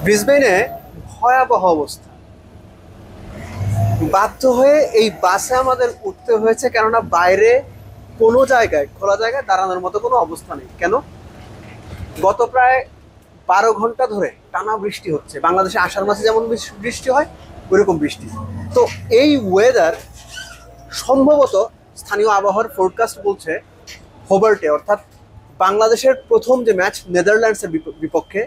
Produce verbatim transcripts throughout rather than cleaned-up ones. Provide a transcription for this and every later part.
ব্রিসবেনে ভয়াবহ অবস্থা, বাধ্য হয়ে এই বাসে আমাদের উঠতে হয়েছে, কেননা বাইরে কোনো জায়গায় খোলা জায়গায় দাঁড়ানোর মতো কোনো অবস্থা নেই। কেন? গত প্রায় বারো ঘন্টা ধরে টানা বৃষ্টি হচ্ছে। বাংলাদেশে আষাঢ় মাসে যেমন বৃষ্টি হয় ওইরকম বৃষ্টি। তো এই ওয়েদার সম্ভবত স্থানীয় আবহাওয়ার ফোরকাস্ট বলছে হোবার্টে, অর্থাৎ বাংলাদেশের প্রথম যে ম্যাচ নেদারল্যান্ডসের বিপক্ষে,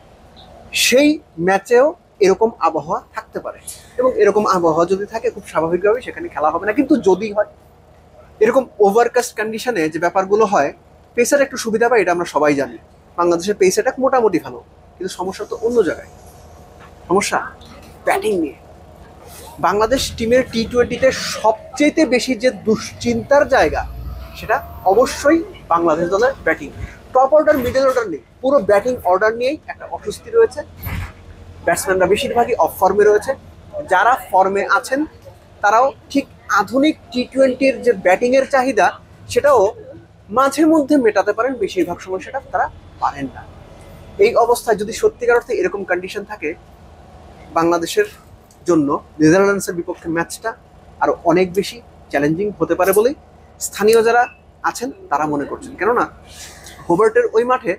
সেই ম্যাচেও এরকম আবহাওয়া থাকতে পারে। এবং এরকম আবহাওয়া যদি থাকে খুব স্বাভাবিকভাবেই সেখানে খেলা হবে না। কিন্তু যদি হয় এরকম ওভারকাস্ট কন্ডিশনে যে ব্যাপারগুলো হয়, পেসার একটু সুবিধা পায়, এটা আমরা সবাই জানি। বাংলাদেশের পেস অ্যাটাক মোটামুটি ভালো, কিন্তু সমস্যা তো অন্য জায়গায়। সমস্যা ব্যাটিং নিয়ে। বাংলাদেশ টিমের টি টোয়েন্টিতে সবচেয়ে বেশি যে দুশ্চিন্তার জায়গা, সেটা অবশ্যই বাংলাদেশ দলের batting. Top order, middle order নেই, পুরো ব্যাটিং অর্ডার নিয়েই একটা অস্বস্তি রয়েছে। ব্যাটসম্যানরা বেশিরভাগই অফ ফর্মে রয়েছে। যারা ফর্মে আছেন তারাও ঠিক আধুনিক টি টোয়েন্টির যে ব্যাটিংয়ের চাহিদা, সেটাও মাঝে মধ্যে মেটাতে পারেন, বেশিরভাগ সময় সেটা তারা পারেন না। এই অবস্থায় যদি সত্যিকার অর্থে এরকম কন্ডিশন থাকে, বাংলাদেশের জন্য নেদারল্যান্ডসের বিপক্ষে ম্যাচটা আরও অনেক বেশি চ্যালেঞ্জিং হতে পারে বলেই স্থানীয় যারা আছেন তারা মনে করছেন। কেননা হোবার্টের ওই মাঠে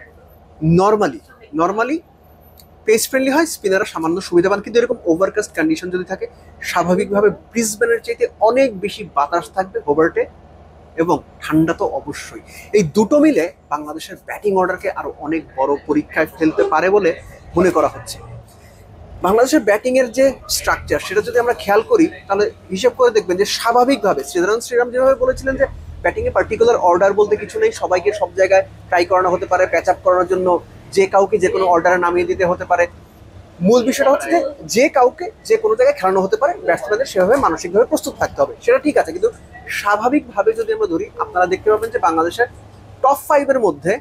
নর্মালি নর্মালি পেস ফ্রেন্ডলি হয়, স্পিনাররা সামান্য সুবিধা পান, কিন্তু এরকম ওভারকাস্ট কন্ডিশন যদি থাকে, স্বাভাবিকভাবে ব্রিসবেনের চাইতে অনেক বেশি বাতাস থাকবে হোবার্টে, এবং ঠান্ডা তো অবশ্যই। এই দুটো মিলে বাংলাদেশের ব্যাটিং অর্ডারকে আরও অনেক বড় পরীক্ষায় ফেলতে পারে বলে মনে করা হচ্ছে। বাংলাদেশের ব্যাটিংয়ের যে স্ট্রাকচার, সেটা যদি আমরা খেয়াল করি তাহলে হিসেব করে দেখবেন যে স্বাভাবিকভাবে শ্রীধরন শ্রীরাম যেভাবে বলেছিলেন যে ব্যাটিংয়ে পার্টিকুলার অর্ডার বলতে কিছু নেই, সবাইকে সব জায়গায় ট্রাই করানো হতে পারে, প্যাচ আপ করানোর জন্য যে কাউকে যে কোনো অর্ডারে নামিয়ে দিতে হতে পারে। মূল বিষয়টা হচ্ছে যে যে কাউকে যে কোনো জায়গায় খেলানো হতে পারে, ব্যাটসম্যানদের সেভাবে মানসিকভাবে প্রস্তুত থাকতে হবে, সেটা ঠিক আছে। কিন্তু স্বাভাবিকভাবে যদি আমরা ধরি, আপনারা দেখতে পাবেন যে বাংলাদেশের টপ ফাইভের মধ্যে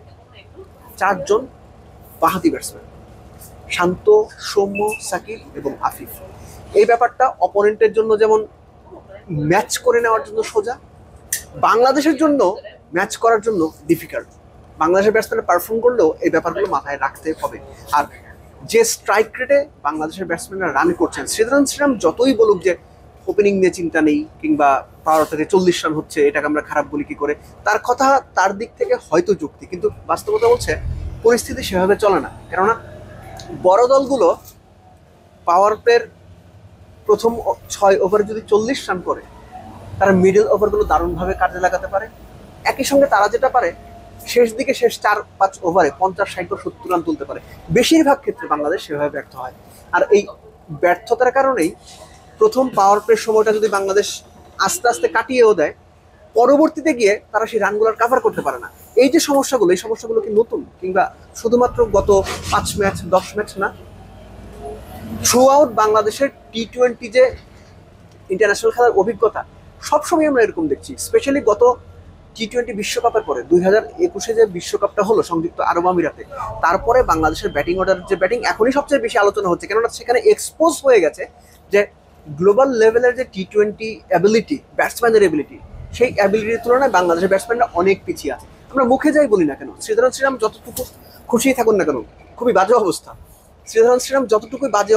চারজন বাঁহাতি ব্যাটসম্যান, শান্ত, সৌম্য, সাকিব এবং আফিফ। এই ব্যাপারটা অপোনেন্টের জন্য যেমন ম্যাচ করে নেওয়ার জন্য সোজা, বাংলাদেশের জন্য ম্যাচ করার জন্য ডিফিকাল্ট। বাংলাদেশের ব্যাটসম্যান পারফর্ম করলেও এই ব্যাপারগুলো মাথায় রাখতে হবে। আর যে স্ট্রাইক রেটে বাংলাদেশের ব্যাটসম্যানরা রান করছেন, শ্রীধরন শ্রীরাম যতই বলুক যে ওপেনিং নিয়ে চিন্তা নেই, কিংবা পাওয়ার থেকে চল্লিশ রান হচ্ছে, এটাকে আমরা খারাপ বলি কি করে, তার কথা তার দিক থেকে হয়তো যুক্তি, কিন্তু বাস্তবতা বলছে পরিস্থিতি সেভাবে চলে না। কেননা বড় দলগুলো পাওয়ার প্লের প্রথম ছয় ওভারে যদি চল্লিশ রান করে, তারা মিডল ওভারগুলো দারুণভাবে কাজে লাগাতে পারে। একই সঙ্গে তারা যেটা পারে, শেষ দিকে শেষ চার পাঁচ ওভারে পঞ্চাশ ষাট বা সত্তর রান তুলতে পারে। বেশিরভাগ ক্ষেত্রে বাংলাদেশ সেভাবে ব্যর্থ হয়। আর এই ব্যর্থতার কারণেই প্রথম পাওয়ার প্লের সময়টা যদি বাংলাদেশ আস্তে আস্তে কাটিয়েও দেয়, পরবর্তীতে গিয়ে তারা সেই রানগুলোর কাভার করতে পারে না। এই যে সমস্যাগুলো, এই সমস্যাগুলো কি নতুন, কিংবা শুধুমাত্র গত পাঁচ ম্যাচ দশ ম্যাচ না, থ্রু আউট বাংলাদেশের টি টোয়েন্টি যে ইন্টারন্যাশনাল খেলার অভিজ্ঞতা, সবসময় আমরা এরকম দেখছি। স্পেশালি গত টি টোয়েন্টি বিশ্বকাপের পরে দুই হাজার একুশে যে বিশ্বকাপটা হলো সংযুক্ত আরব আমিরাতে, তারপরে বাংলাদেশের ব্যাটিং অর্ডার যে ব্যাটিং এখনই সবচেয়ে বেশি আলোচনা হচ্ছে, কেননা সেখানে এক্সপোজ হয়ে গেছে যে গ্লোবাল লেভেলের যে টি টোয়েন্টি অ্যাবিলিটি, ব্যাটসম্যানের অ্যাবিলিটি, সেই অ্যাবিলিটির তুলনায় বাংলাদেশের ব্যাটসম্যানরা অনেক পিছিয়ে আছে। আমরা মুখে যাই বলি না কেন, শ্রীধরন শ্রীরাম যতটুকু খুশিই থাকুন না কেন, খুবই বাজে অবস্থা, শ্রীধরন শ্রীরাম যতটুকুই বাজে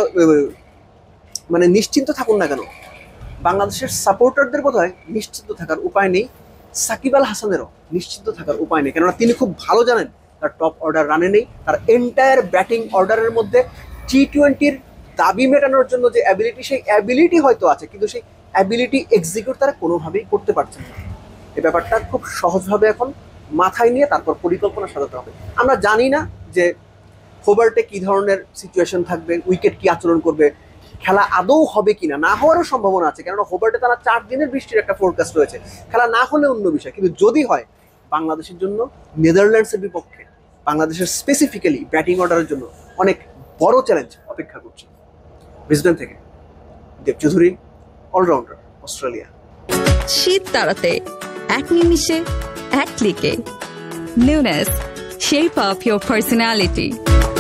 মানে নিশ্চিন্ত থাকুন না কেন, বাংলাদেশের সাপোর্টারদের বোধহয় নিশ্চিন্ত থাকার উপায় নেই। সাকিব আল হাসানেরও নিশ্চিন্ত থাকার উপায় নেই, কেননা তিনি খুব ভালো জানেন তার টপ অর্ডার রানে নেই। তার এন্টায়ার ব্যাটিং অর্ডারের মধ্যে টি টোয়েন্টির দাবি মেটানোর জন্য যে অ্যাবিলিটি, সেই অ্যাবিলিটি হয়তো আছে, কিন্তু সেই অ্যাবিলিটি এক্সিকিউট তারা কোনোভাবেই করতে পারছেন না। এই ব্যাপারটা খুব সহজভাবে এখন মাথায় নিয়ে তারপর পরিকল্পনা সাজাতে হবে। আমরা জানি না যে হোবার্টে কী ধরনের সিচুয়েশন থাকবে, উইকেট কী আচরণ করবে, খেলা আদৌ হবে কিনা, না হওয়ারও সম্ভাবনা আছে, কেননা হোবার্টে তারা চার দিনের বৃষ্টির একটা ফোরকাস্ট রয়েছে। খেলা না হলে অন্য বিষয়, কিন্তু যদি হয়, বাংলাদেশের জন্য নেদারল্যান্ডসের বিপক্ষে বাংলাদেশের স্পেসিফিক্যালি ব্যাটিং অর্ডারের জন্য অনেক বড় চ্যালেঞ্জ অপেক্ষা করছে। ব্রিসবেন থেকে দেব চৌধুরী, অলরাউন্ডার, অস্ট্রেলিয়া। শীত তাড়াতে এক নিমিষে এক ক্লিকে নিউনেস, shape up your personality.